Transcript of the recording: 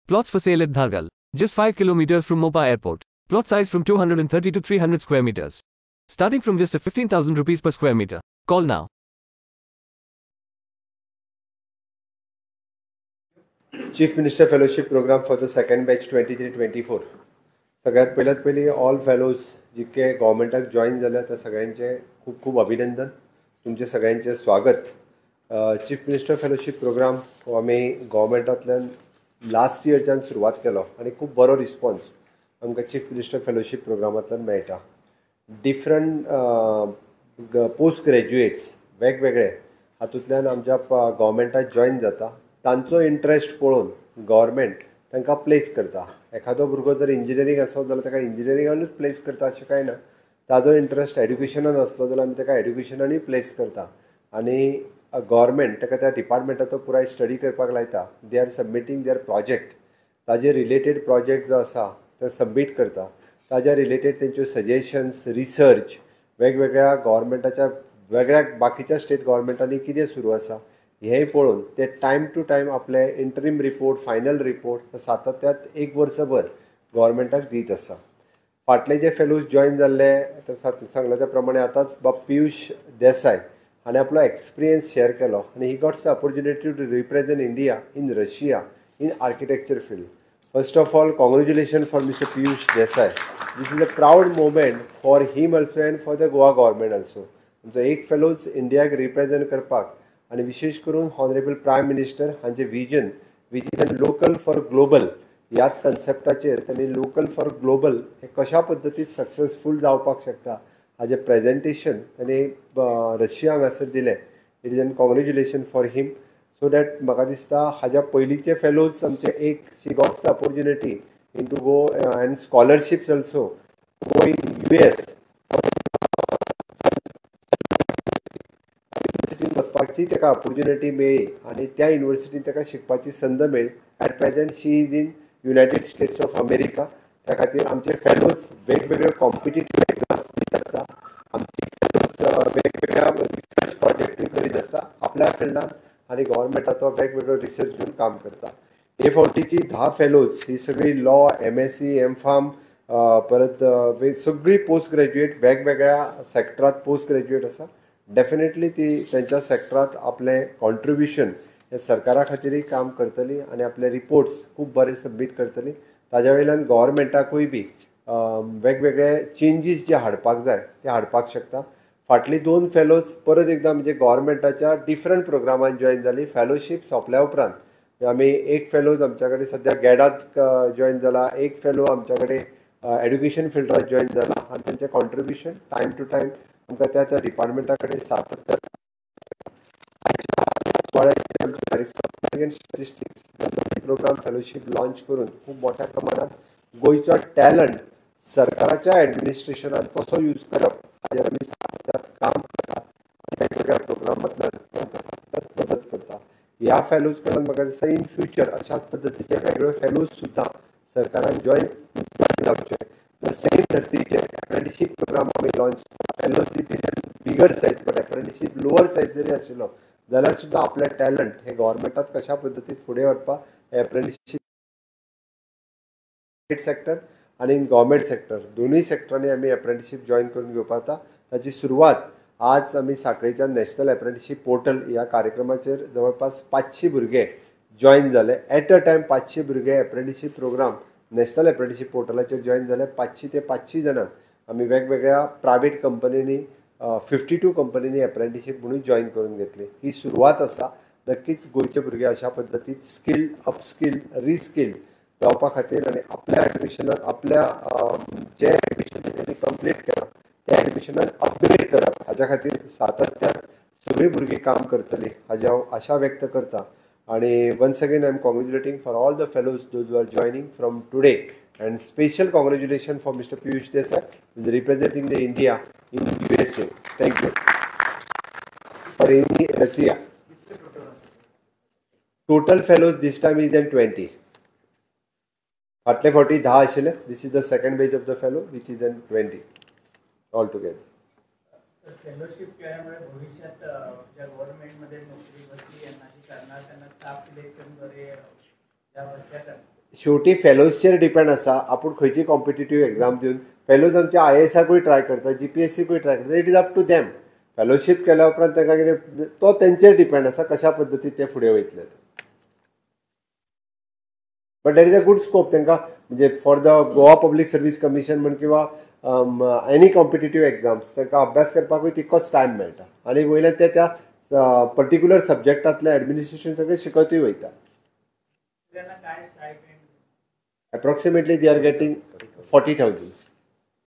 Plots for sale at Dhargal, just 5 kilometers from Mopa Airport. Plot size from 230 to 300 square meters. Starting from just 15,000 rupees per square meter. Call now. Chief Minister Fellowship Program for the second batch 23-24. सगळ्यात पहिली all fellows जितके गव्हर्मेंटाक join झाल्या त्या सगळ्यांचे खूप खूप अभिनंदन. तुमचे सगळ्यांचे स्वागत. चीफ मिनिस्टर फेलोशिप प्रोग्राम आम्ही गव्हर्मेंटांतल्यान लास्ट इयरच्यान सुरवात केलो आणि खूप बरो रिस्पॉन्स आमकां चीफ मिनिस्टर फेलोशिप प्रोग्रामांतल्यान मेळटा. डिफरंट पोस्ट ग्रॅज्युएट्स वेगवेगळे हातूंतल्यान आमच्या गव्हर्मेंटात जॉईन जाता. तांचो इंट्रस्ट पळोवन गव्हर्मेंट तांकां प्लेस करता. एखादो भुरगो जर इंजिनियरींग आसत जाल्यार ताका इंजिनियरिंगानूच प्लेस करता अशें कांय ना. ताजो इंट्रस्ट एड्युकेशनान आसलो जाल्यार आमी ताका एड्युकेशनानूय प्लेस करता आनी गव्हर्मेंट ताका त्या डिपार्टमेंटाचो पुराय स्टडी करपाक लायता. They are submitting their project. ताजे रिलेटेड प्रोजेक्ट जो आसा तो सबमीट करता. ताज्या रिलेटेड तेंच्यो सजेशन्स रिसर्च वेगवेगळ्या गव्हर्मेंटाच्या वेगळ्या बाकीच्या स्टेट गव्हर्मेंटांनी कितें सुरू आसा हेंय पळोवन ते टायम टू टायम आपले इंटरीम रिपोर्ट फायनल रिपोर्ट सातत्यात एक वर्सभर गव्हर्मेंटाक दीत आसा. फाटले जे फेलोज जॉईन जाल्ले सांगला त्या प्रमाणे आतांच बाब पियुश देसाय हाणें आपलो एक्सपिरियन्स शेअर केलो आनी he gots the opportunity to represent India in Russia in architecture field. First of all congratulation for mister Piyush Desai. This is a proud moment for him also and for the Goa government also. तुमचो एक fellows इंडियाक represent करपाक आणि विशेष करून honourable prime minister हांचे vision which is local for global ह्याच कन्सेप्टाचेर त्यांनी लोकल फॉर ग्लोबल हे कशा पद्दतीन सक्सेसफूल जावपाक शकता हाजें प्रेजेंटेशन त्यांनी रशिया हांगासर दिलें. It is an congratulation for him. So that म्हाका दिसता हाज्या पयलींचे फेलोज आमचे एक she gots the opportunity in to go and scholarships also go in US वचपाची ताका ऑपॉर्च्युनिटी मेळ्ळी आनी त्या युनिवर्सिटीन ताका शिकपाची संद मेळ्ळी. At present she is in United States of America. त्या खातीर आमचे फेलोज वेगवेगळे कॉम्पिटिटीव एग्जाम्स दीत आसा. आमचे फेलोज वेगवेगळ्या रिसर्च प्रोजेक्टूय करीत आसा आपल्या फिल्डान आनी गव्हर्मेंटाचो वेगवेगळो रिसर्च घेवन काम करता. हे फावटीची 10 फेलोज ही सगळी लॉ MSc MPharm परत सगळी पोस्ट ग्रॅज्युएट वेगवेगळ्या सेक्टरांत पोस्ट ग्रॅज्युएट आसा. डेफिनेटली ती त्यांच्या सेक्टरांत आपलें कॉन्ट्रिब्युशन हे सरकारा खातीरय काम करतली आनी आपले रिपोर्ट्स खूब बरे सबमीट करतली. ताज्या वयल्यान गव्हर्मेंटाकूय बी वेगवेगळे चेंजीस जे हाडपाक जाय ते हाडपाक शकता. फाटली 2 फेलोज परत एकदां म्हणजे गव्हर्मेंटाच्या डिफरंट प्रोग्रामान जॉईन जाली. फेलोशीप सोंपल्या उपरांत आमी एक फेलोज आमच्या कडेन सद्या गॅडात जॉईन जाला. एक फेलो आमच्या कडेन एड्युकेशन फिल्डांत जॉईन जाला आनी तांचें कॉन्ट्रिब्युशन टायम टू टायम आमकां त्या डिपार्टमेंटा कडेन सातत्यान प्रोग्राम फेलोशीप लॉन्च करून खूब मोठ्या प्रमाणात गोंयचो टॅलंट सरकाराच्या एडमिनिस्ट्रेशनात कसो यूज करप हाचेर आमी सातत्यान काम करता. वेगवेगळ्या प्रोग्रामांतल्यान सातत्यान मदत करता. ह्या फेलोज कडल्यान म्हाका दिसता इन फ्युचर अशाच पद्दतीचे वेगळे फेलोज सुद्दां सरकारान जॉईन जावचे. सेम धर्तीचे एप्रेंटिसशीप प्रोग्राम आमी launch fellows bigger size but apprenticeship lower size जरी आशिल्लो जाल्यार सुद्दां आपले टॅलंट हे गव्हर्मेंटात कशा पद्दतीन फुडें व्हरपाक एप्रेंटिसशीप सेक्टर आनी इन गव्हर्मेंट सेक्टर दोनूय सेक्टरांनी आमी एप्रेंटिसशीप जॉईन करून घेवपाक जाता. ताची सुरवात आज आमी सांखळेच्या नॅशनल एप्रेंटिसशीप पोर्टल ह्या कार्यक्रमाचेर जवळपास 500 भुरगे जॉईन जाले. एट अ टायम 500 भुरगे एप्रेंटिसशीप प्रोग्राम नॅशनल एप्रेंटिसशीप पोर्टलाचेर जॉईन जाले. 500 ते 500 जाणांक आमी वेगवेगळ्या प्रायवेट कंपनींनी 52 कंपनींनी एप्रेंटिसशीप म्हणून जॉईन करून घेतली. ही सुरवात आसा. नक्कीच गोंयचे भुरगे अशा पद्दतीन स्किल्ड अपस्किल्ड रिस्किल्ड जावपा खातीर आनी आपल्या एडमिशनात आपल्या जे एडमिशन त्यांनी कंप्लीट केलां त्या एडमिशनान अपग्रेड करप हाच्या खातीर सातत्यान सगळीं भुरगीं काम करतलीं हाची हांव आशा व्यक्त करता. आणि once again I am congratulating for all the fellows those who are joining from today and special congratulations for Mr. Piyush Desai who is representing the India in USA. Thank you. For in Russia, total fellows this time is then 20. फाटले फावटी 10 आशिल्ले. This is the second batch of the fellow which is then 20 altogether. Fellowship केल्यामुळे भविष्यात ज्या गव्हर्नमेंटमध्ये नोकरी बसली यांना करणार त्यांना स्टाफ सिलेक्शनद्वारे ज्या बसल्या शेवटी फेलोजचेर डिपेंड आसा आपूण खंयची कॉम्पिटिटीव एग्जाम दिवन फेलोज आमच्या IASकूय ट्राय करता GPSCकूय ट्राय करता it is up to them fellowship केल्या उपरांत तांकां कितें तो तेंचेर डिपेंड आसा कशा पद्दतीन ते फुडें वयतले but there is a good scope तांकां म्हणजे for the Goa public service commission म्हण किंवा एनी कॉम्पिटिटीव एग्जाम्स तांकां अभ्यास करपाकूय तितकोच टायम मेळटा आनी वयल्यान ते त्या पर्टिक्युलर सब्जेक्टांतले एडमिनिस्ट्रेशन सगळें शिकयतूय वयता त्यांना काय stipend approximately they are getting 40,000.